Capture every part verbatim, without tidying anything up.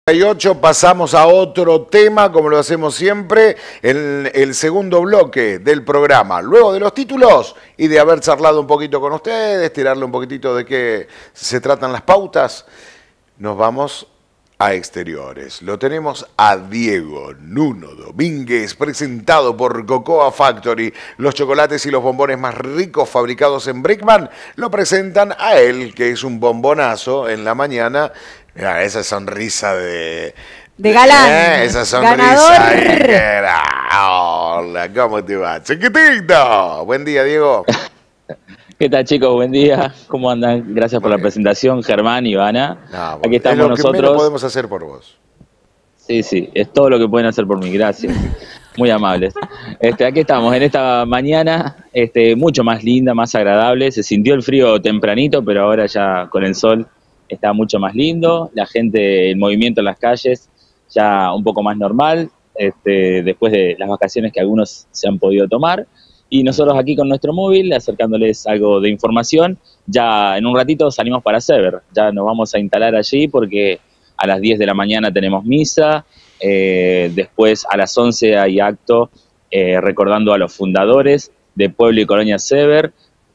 y ocho, pasamos a otro tema, como lo hacemos siempre, en el segundo bloque del programa. Luego de los títulos y de haber charlado un poquito con ustedes, tirarle un poquitito de qué se tratan las pautas, nos vamos a exteriores. Lo tenemos a Diego Nuno Domínguez, presentado por Cocoa Factory. Los chocolates y los bombones más ricos fabricados en Brickman lo presentan a él, que es un bombonazo en la mañana. Mira, esa sonrisa de... De galán. Eh, esa sonrisa. Ahí, era. Hola, ¿cómo te va? Chiquitito. Buen día, Diego. ¿Qué tal, chicos? Buen día. ¿Cómo andan? Gracias por la presentación, Germán, Ivana. No, bueno, aquí estamos es lo nosotros. Que menos podemos hacer por vos. Sí, sí, es todo lo que pueden hacer por mí. Gracias. Muy amables. Este, aquí estamos en esta mañana, este, mucho más linda, más agradable. Se sintió el frío tempranito, pero ahora ya con el sol está mucho más lindo. La gente, el movimiento en las calles ya un poco más normal, este, después de las vacaciones que algunos se han podido tomar. Y nosotros aquí con nuestro móvil, acercándoles algo de información. Ya en un ratito salimos para Sever. Ya nos vamos a instalar allí porque a las diez de la mañana tenemos misa. Eh, después a las once hay acto eh, recordando a los fundadores de Pueblo y Colonia Sever.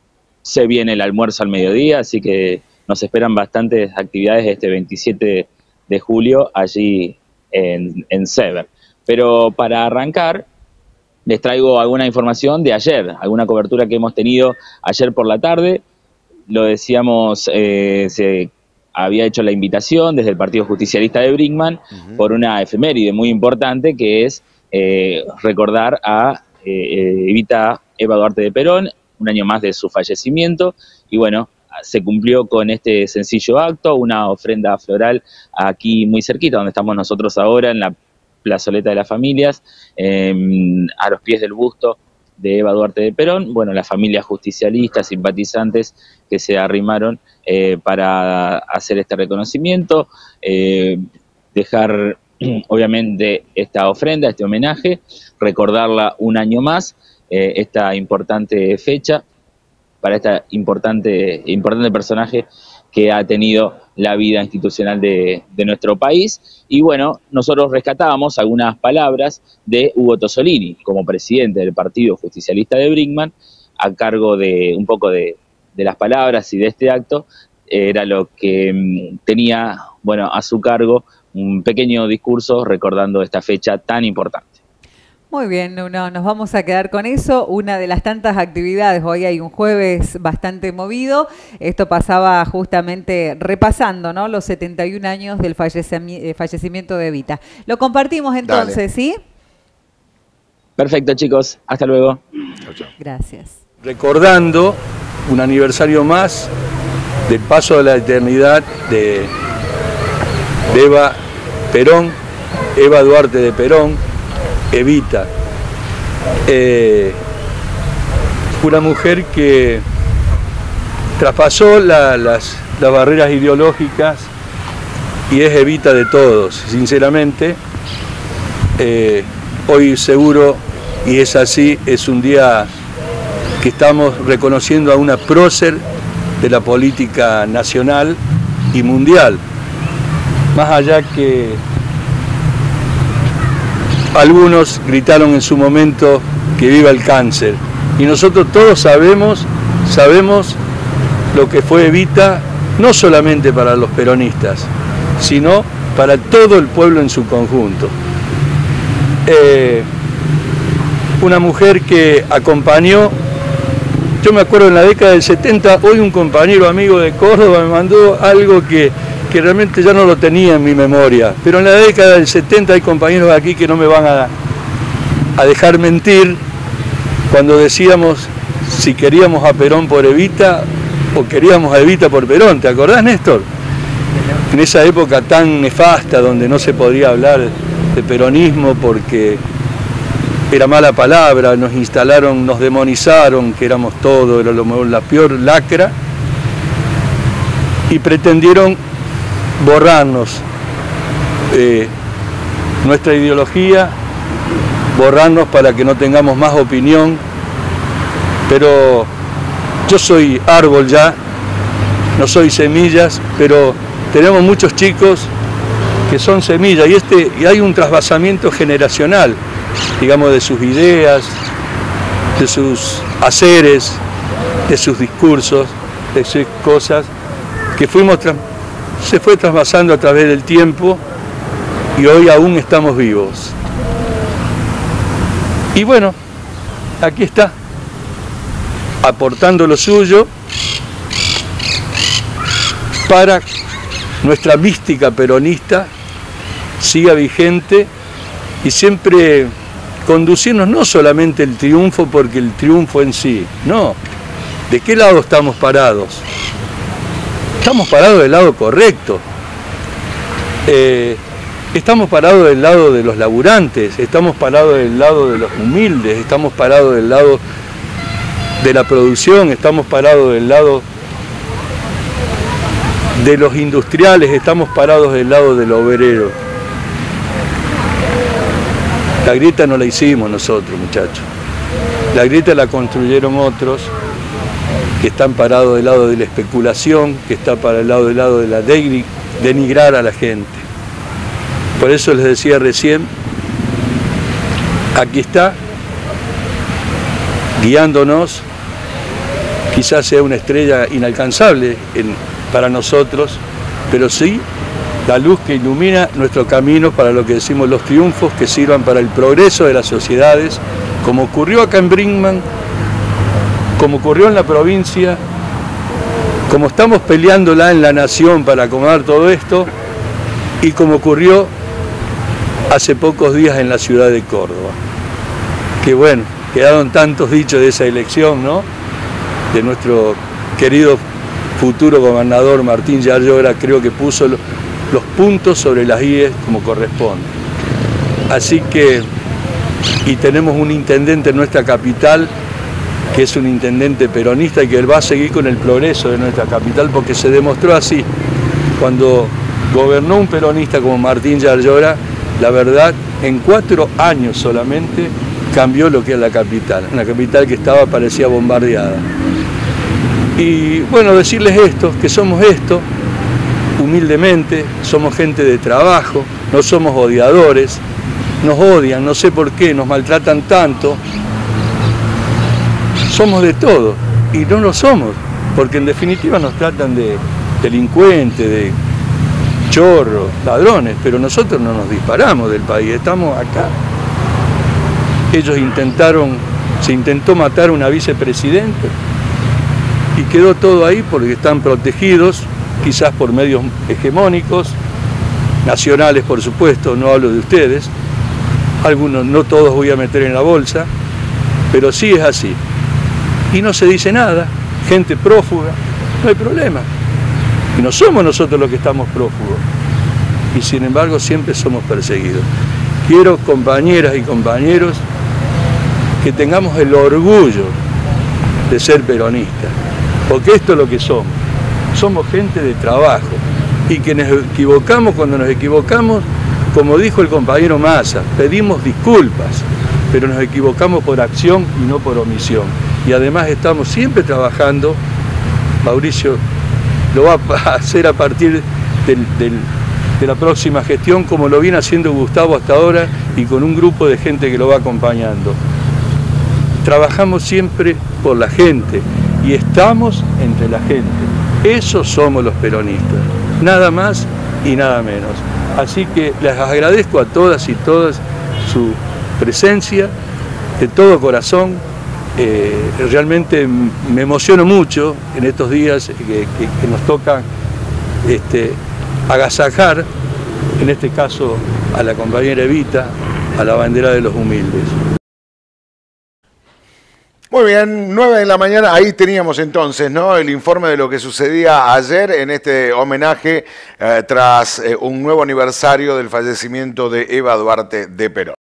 Se viene el almuerzo al mediodía, así que nos esperan bastantes actividades este veintisiete de julio allí en, en Sever. Pero para arrancar, les traigo alguna información de ayer, alguna cobertura que hemos tenido ayer por la tarde. Lo decíamos, eh, se había hecho la invitación desde el Partido Justicialista de Brickman uh-huh. por una efeméride muy importante que es eh, recordar a eh, Evita Eva Duarte de Perón, un año más de su fallecimiento, y bueno, se cumplió con este sencillo acto, una ofrenda floral aquí muy cerquita, donde estamos nosotros ahora, en la Plazoleta de las Familias, eh, a los pies del busto de Eva Duarte de Perón. Bueno, las familias justicialistas, simpatizantes que se arrimaron eh, para hacer este reconocimiento, eh, dejar obviamente esta ofrenda, este homenaje, recordarla un año más, eh, esta importante fecha, para este importante, importante personaje que ha tenido la vida institucional de, de nuestro país. Y bueno, nosotros rescatábamos algunas palabras de Hugo Tosolini, como presidente del Partido Justicialista de Brickman, a cargo de un poco de, de las palabras y de este acto. Era lo que um, tenía, bueno, a su cargo un pequeño discurso recordando esta fecha tan importante. Muy bien, Nuno, nos vamos a quedar con eso. Una de las tantas actividades, hoy hay un jueves bastante movido. Esto pasaba justamente repasando, ¿no?, los setenta y un años del fallecimi- fallecimiento de Evita. Lo compartimos entonces, Dale. ¿Sí? Perfecto, chicos. Hasta luego. Chau, chau. Gracias. Recordando un aniversario más del paso de la eternidad de, de Eva Perón, Eva Duarte de Perón, Evita, eh, una mujer que traspasó la, las, las barreras ideológicas y es Evita de todos, sinceramente. Eh, hoy seguro, y es así, es un día que estamos reconociendo a una prócer de la política nacional y mundial, más allá que algunos gritaron en su momento que viva el cáncer. Y nosotros todos sabemos, sabemos lo que fue Evita, no solamente para los peronistas, sino para todo el pueblo en su conjunto. Eh, una mujer que acompañó, yo me acuerdo en la década del setenta, hoy un compañero amigo de Córdoba me mandó algo que que realmente ya no lo tenía en mi memoria, pero en la década del setenta hay compañeros aquí que no me van a, a dejar mentir cuando decíamos si queríamos a Perón por Evita o queríamos a Evita por Perón. ¿Te acordás, Néstor? En esa época tan nefasta donde no se podía hablar de peronismo porque era mala palabra, nos instalaron, nos demonizaron, que éramos todos, era lo, la peor lacra, y pretendieron borrarnos eh, nuestra ideología, borrarnos para que no tengamos más opinión, pero yo soy árbol ya, no soy semillas, pero tenemos muchos chicos que que son semillas, y, este, y hay un trasvasamiento generacional, digamos, de sus ideas, de sus haceres, de sus discursos, de sus cosas, que fuimos se fue trasvasando a través del tiempo y hoy aún estamos vivos. Y bueno, aquí está, aportando lo suyo para nuestra mística peronista siga vigente y siempre conducirnos no solamente el triunfo porque el triunfo en sí, no. ¿De qué lado estamos parados? Estamos parados del lado correcto. Eh, estamos parados del lado de los laburantes, estamos parados del lado de los humildes, estamos parados del lado de la producción, estamos parados del lado de los industriales, estamos parados del lado del obrero. La grieta no la hicimos nosotros, muchachos. La grieta la construyeron otros que están parados del lado de la especulación, que está para el lado del lado de la denigrar a la gente. Por eso les decía recién, aquí está, guiándonos, quizás sea una estrella inalcanzable en, para nosotros, pero sí la luz que ilumina nuestro camino para lo que decimos los triunfos que sirvan para el progreso de las sociedades, como ocurrió acá en Brinkmann, como ocurrió en la provincia, como estamos peleándola en la nación para acomodar todo esto, y como ocurrió hace pocos días en la ciudad de Córdoba. Que bueno, quedaron tantos dichos de esa elección, ¿no? De nuestro querido futuro gobernador Martín Yarlora, creo que puso los puntos sobre las íes como corresponde. Así que, y tenemos un intendente en nuestra capital, que es un intendente peronista y que él va a seguir con el progreso de nuestra capital, porque se demostró así. Cuando gobernó un peronista como Martín Yarlora, la verdad, en cuatro años solamente cambió lo que es la capital. Una capital que estaba, parecía bombardeada. Y bueno, decirles esto, que somos esto, humildemente, somos gente de trabajo, no somos odiadores, nos odian, no sé por qué, nos maltratan tanto. Somos de todo, y no lo somos, porque en definitiva nos tratan de delincuentes, de chorros, ladrones, pero nosotros no nos disparamos del país, estamos acá. Ellos intentaron, se intentó matar a una vicepresidenta y quedó todo ahí porque están protegidos, quizás por medios hegemónicos, nacionales por supuesto, no hablo de ustedes, algunos, no todos voy a meter en la bolsa, pero sí es así. Y no se dice nada, gente prófuga, no hay problema. Y no somos nosotros los que estamos prófugos. Y sin embargo siempre somos perseguidos. Quiero, compañeras y compañeros, que tengamos el orgullo de ser peronistas, porque esto es lo que somos. Somos gente de trabajo y que nos equivocamos cuando nos equivocamos, como dijo el compañero Massa, pedimos disculpas, pero nos equivocamos por acción y no por omisión. Y además estamos siempre trabajando, Mauricio lo va a hacer a partir del, del, de la próxima gestión, como lo viene haciendo Gustavo hasta ahora y con un grupo de gente que lo va acompañando. Trabajamos siempre por la gente y estamos entre la gente. Esos somos los peronistas, nada más y nada menos. Así que les agradezco a todas y todas su presencia, de todo corazón. Eh, realmente me emociono mucho en estos días que, que, que nos toca este, agasajar, en este caso a la compañera Evita, a la bandera de los humildes. Muy bien, nueve de la mañana, ahí teníamos entonces, ¿no?, el informe de lo que sucedía ayer en este homenaje eh, tras eh, un nuevo aniversario del fallecimiento de Eva Duarte de Perón.